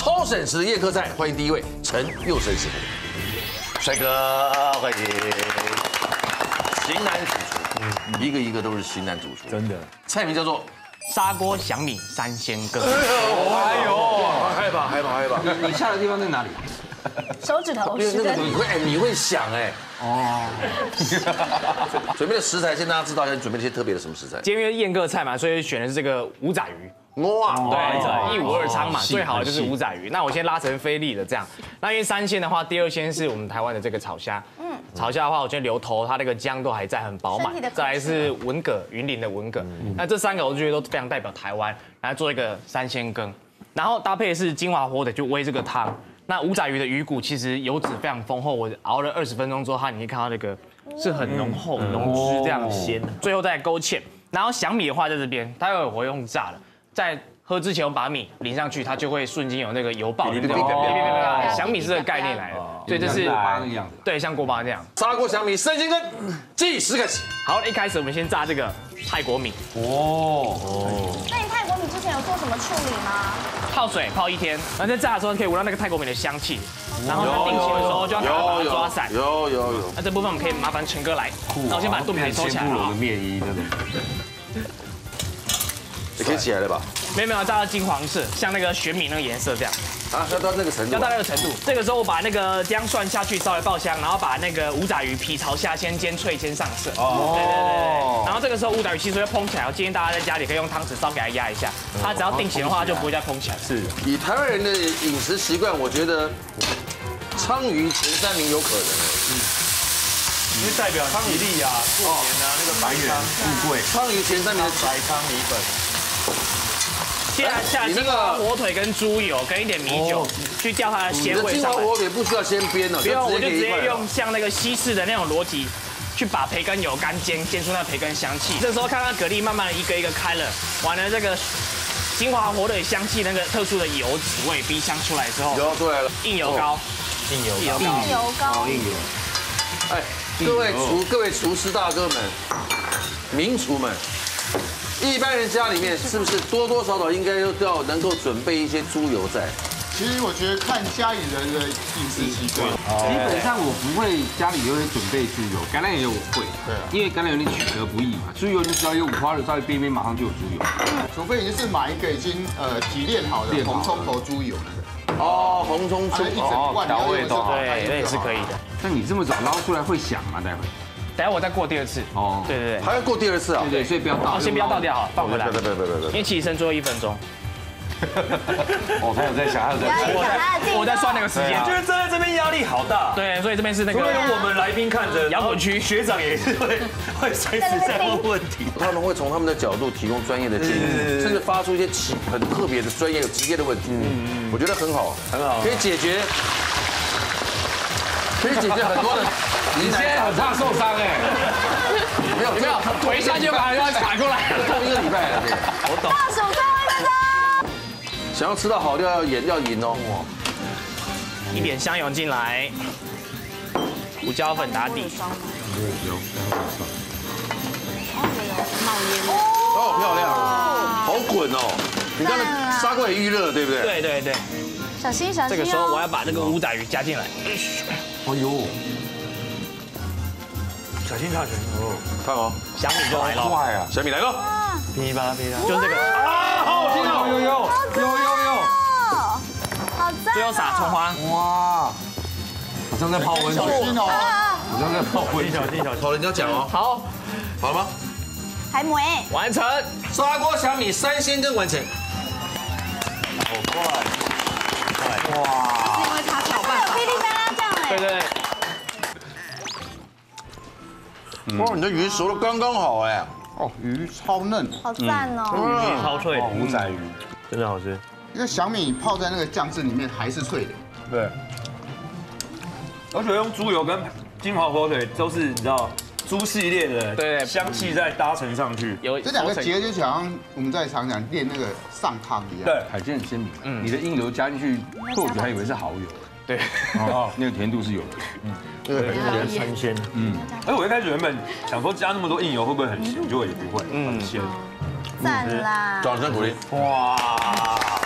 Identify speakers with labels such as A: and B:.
A: 超省时的宴客菜，欢迎第一位陈佑生师傅，帅哥，欢迎。型男主厨，一个一个都是型男主厨，
B: 真的。
A: 菜名叫做
C: 砂锅小米三鲜羹。
A: 哎呦，害怕。
B: 你下的地方在哪里？
D: 手指头
A: 因为那个
D: 是
A: 你会想哎。哦。准备的食材，先大家知道一下，你准备了些特别的什么食材？
C: 今天因为宴客菜嘛，所以选的是这个五仔鱼。
A: 哇，
C: 对，一五二仓嘛，最好的就是五仔鱼。那我先拉成菲力的这样。那因为三鲜的话，第二鲜是我们台湾的这个炒虾。炒虾的话，我先留头，它那个姜都还在，很饱满。再来是文蛤，云林的文蛤。那这三个我就觉得都非常代表台湾，来做一个三鲜羹。然后搭配的是金华火腿，就煨这个汤。那五仔鱼的鱼骨其实油脂非常丰厚，我熬了20分钟之后，你可以看到那个是很浓厚、浓汁这样鲜。最后再勾芡。然后响米的话在这边，待会我会用炸的。在喝之前，我把米淋上去，它就会瞬间有那个油爆。响米是这个概念来的，对，这是对，像锅巴这样。
A: 砂锅响米三鲜羹，计时开始。
C: 好，一开始我们先炸这个泰国米。
D: 那你泰国米之前有做什么处理吗？
C: 泡水泡1天，然后在炸的时候可以闻到那个泰国米的香气，然后它定型的时候就要把它抓散。
A: 有。
C: 那这部分我们可以麻烦陈哥来，那我先把肚皮收起来了。
B: 面衣真的。
A: 也可以起来了吧？
C: 没有，炸到金黄色，像那个玄米那个颜色这样。
A: 啊，要到那个程度。
C: 要到那个程度。这个时候我把那个姜蒜下去稍微爆香，然后把那个五仔鱼皮朝下先煎脆，先上色。对。然后这个时候五仔鱼其实会蓬起来，我建议大家在家里可以用汤匙稍给它压一下，它只要定型的话就不会再蓬起来。
B: 是。
A: 以台湾人的饮食习惯，我觉得鲳鱼前3名有可能。
E: 因为代表吉利啊、过年啊那个白元富贵。
A: 鲳鱼前3名的
E: 白汤米粉。
C: 接下来金华火腿跟猪油跟一点米酒去调它的鲜味上来。
A: 金华火腿不需要先煸了，
C: 不用，我就直接用像那个西式的那种逻辑，去把培根油干煎出那培根香气。这时候看到蛤蜊慢慢的一个一个开了，完了这个金华火腿香气那个特殊的油脂味逼香出来之后，
A: 油出来了，
C: 硬油膏，
D: 硬油膏。
A: 哎，各位厨师大哥们，名厨们。一般人家里面是不是多多少少应该都要能够准备一些猪油在？
F: 其实我觉得看家里人的饮食习惯，
B: 基本上我不会家里就会准备猪油，橄榄油我会，
F: 对啊，
B: 因为橄榄油你取得不易嘛，猪油你只要用五花肉稍微煸马上就有猪油。
F: 除非你是买一个已经提炼好的红葱头猪油，
A: 哦，红葱猪
F: 一整罐
B: 调味豆，
C: 对，那也是可以的。
B: 那你这么早捞出来会响吗？待会？
C: 等下我再过第2次。哦，对，
A: 还要过第2次啊？
B: 对，所以不要倒。
C: 先不要倒掉好，放回来。
A: 别，
C: 因为其实剩最后1分钟。
B: 哦，他有在想，
C: 我在算那个时间。
E: 就是站在这边压力好大。
C: 对，所以这边是那个。
E: 除了有我们来宾看着，
C: 摇滚区
E: 学长也是会随时在问问题。
A: 他们会从他们的角度提供专业的建议，甚至发出一些很特别的专业、有直接的问题。我觉得很好，可以解决很多的。
B: 你现在很怕受伤哎。
A: 没有，
C: 腿一下就把人家卡过来，
A: 痛1个礼拜了。
E: 我懂。
D: 倒数最后1分钟。
A: 想要吃到好料要赢哦。
C: 一点香油进来，胡椒粉打底。
A: 哦，漂亮，好滚哦！你刚才砂锅也预热了，对不对？
C: 对。
D: 小心。
C: 这个时候我要把那个五仔鱼加进来。
B: 哎呦，
E: 小心下水哦！
A: 看哦，
C: 香米就来了，
B: 快啊！
A: 小米来了，
E: 噼啪，
C: 就是这个
A: 啊，好好听哦，
D: 有，好赞。
C: 最后撒葱花，
B: 哇，好像在泡温泉，好像在泡温泉。
A: 好了，你要讲哦。好了吗？
D: 还没
C: 完成，
A: 砂锅小米3鲜羹完成。
E: 好快，
D: 哇！因为他搅拌法，噼里啪啦酱哎。
C: 对。
A: 哇，你的鱼熟的刚刚好哎。
F: 哦，鱼超嫩，
D: 好赞哦。
E: 鱼超脆，
B: 五仔鱼
E: 真的好吃。
F: 因为小米泡在那个酱汁里面还是脆的。
E: 对。而且用猪油跟金华火腿都是你知道猪系列的，
C: 对，
E: 香气再搭乘上去。
C: 有
F: 这2个结就好像我们在常讲练那个上汤一样。
E: 对，
B: 海鲜很鲜明。你的硬油加进去，或许还以为是蚝油。
C: 对，
B: 哦，那个甜度是有的。
E: 对，很鲜。而我一开始原本想说加那么多硬油会不会很咸，结果也不会，很鲜。
D: 赞啦！
A: 掌声鼓励。
E: 哇！